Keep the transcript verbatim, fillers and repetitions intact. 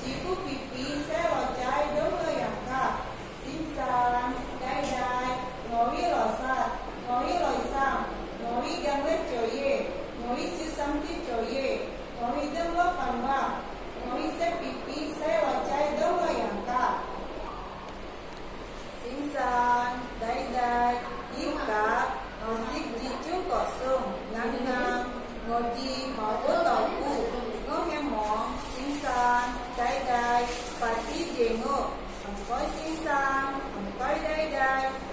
chỉ có pipi sẽ là trái đúng rồi à cả xin san đại đại ngồi rồi sa ngồi rồi sa ngồi đang lấy chơi ye ngồi siêu sam đi chơi ye ngồi đang lo phần ba ngồi sẽ pipi sẽ là trái đúng rồi à cả xin san đại đại ít cả ngồi xích đi trước cỏ sông ngang ngang ngồi đi họ có tàu cu ngó nghe mỏ xin san đại đại phải đi về ngô không có xin san không có đại đại